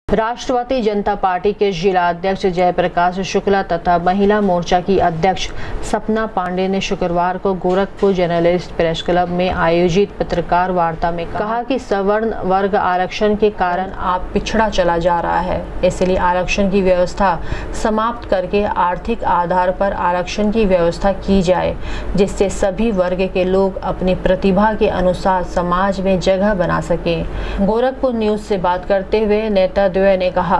राष्ट्रवादी जनता party के जिला अध्यक्ष जयप्रकाश शुक्ला तथा महिला मोर्चा की अध्यक्ष सपना पांडे ने शुक्रवार को गोरखपुर जर्नलिस्ट प्रेस क्लब में आयोजित पत्रकार वार्ता में कहा कि सवर्ण वर्ग आरक्षण के कारण आप पिछड़ा चला जा रहा है, इसलिए आरक्षण की व्यवस्था समाप्त करके आर्थिक आधार पर आरक्षण की व्यवस्था की जाए, जिससे सभी वर्ग के लोग अपनी प्रतिभा के अनुसार समाज में जगह बना सकें। गोरखपुर न्यूज से बात करते हुए नेता ने कहा,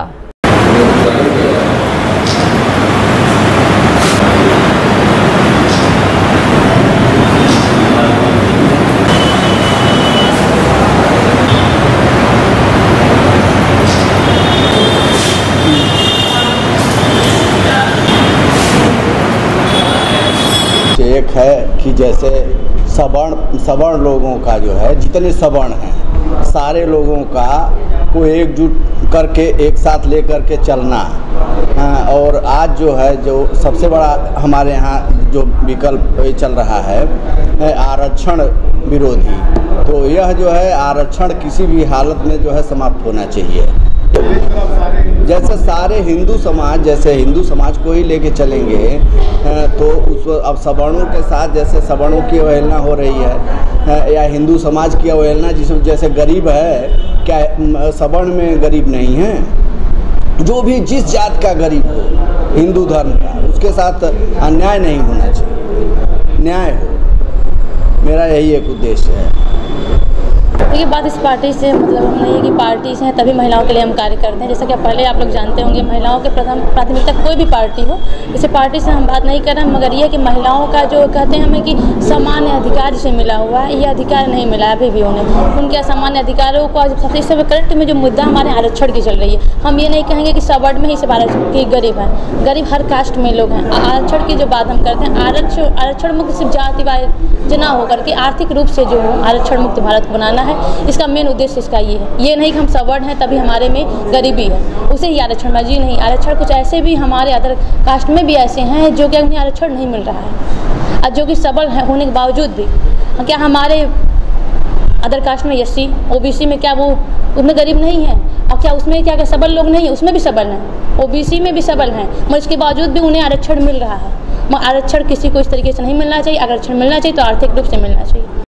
एक है कि जैसे सवर्ण लोगों का जो है, जितने सवर्ण हैं सारे लोगों का को एकजुट करके एक साथ लेकर के चलना। और आज जो है जो सबसे बड़ा हमारे यहाँ जो विकल्प चल रहा है आरक्षण विरोधी, तो यह जो है आरक्षण किसी भी हालत में जो है समाप्त होना चाहिए। जैसे सारे हिंदू समाज को ही लेके चलेंगे तो उस अब सवर्णों के साथ जैसे सवर्णों की अवहेलना हो रही है या हिंदू समाज की अवहेलना, जैसे गरीब है, क्या सवर्ण में गरीब नहीं है? जो भी जिस जात का गरीब हो हिंदू धर्म का, उसके साथ अन्याय नहीं होना चाहिए, न्याय हो। मेरा यही एक उद्देश्य है। देखिए, बात इस पार्टी से मतलब हम नहीं है कि पार्टी से हैं तभी महिलाओं के लिए हम कार्य करते हैं। जैसा कि पहले आप लोग जानते होंगे, महिलाओं के प्रथम प्राथमिकता कोई भी पार्टी हो, इसे पार्टी से हम बात नहीं कर रहे हैं, मगर ये कि महिलाओं का जो कहते हैं हमें कि सामान्य अधिकार जिसे मिला हुआ है, ये अधिकार नहीं मिला है अभी भी उन्हें। उनके असामान्य अधिकारों को सबसे इस समय करंट में जो मुद्दा हमारे आरक्षण की चल रही है, हम ये नहीं कहेंगे कि सवर्ण में ही सब आरक्षण की गरीब है, गरीब हर कास्ट में लोग हैं। आरक्षण की जो बात हम करते हैं, आरक्षण मुक्त सिर्फ जाति ना होकर के आर्थिक रूप से जो हो आरक्षण मुक्त भारत बनाना है, इसका मेन उद्देश्य इसका ये है। ये नहीं कि हम सवर्ण हैं तभी हमारे में गरीबी है, उसे ही आरक्षण बाजी नहीं। आरक्षण कुछ ऐसे भी हमारे अदर कास्ट में भी ऐसे हैं जो कि उन्हें आरक्षण नहीं मिल रहा है, और जो कि सबल है होने के बावजूद भी। क्या हमारे अदर कास्ट में एससी ओबीसी में क्या वो उनमें गरीब नहीं है? और क्या उसमें क्या सबल लोग नहीं है? उसमें भी सबल हैं, ओबीसी में भी सबल हैं, मगर इसके बावजूद भी उन्हें आरक्षण मिल रहा है। आरक्षण किसी को इस तरीके से नहीं मिलना चाहिए। आरक्षण मिलना चाहिए तो आर्थिक रूप से मिलना चाहिए।